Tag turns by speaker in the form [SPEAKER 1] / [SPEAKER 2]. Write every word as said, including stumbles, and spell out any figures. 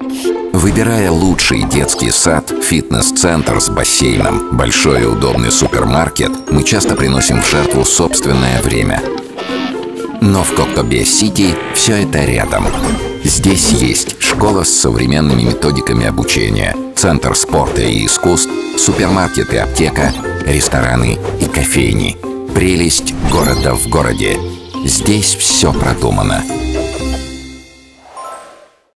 [SPEAKER 1] Выбирая лучший детский сад, фитнес-центр с бассейном, большой и удобный супермаркет, мы часто приносим в жертву собственное время. Но в Коктебель-Сити все это рядом. Здесь есть школа с современными методиками обучения, центр спорта и искусств, супермаркет и аптека, рестораны и кофейни. Прелесть города в городе. Здесь все продумано.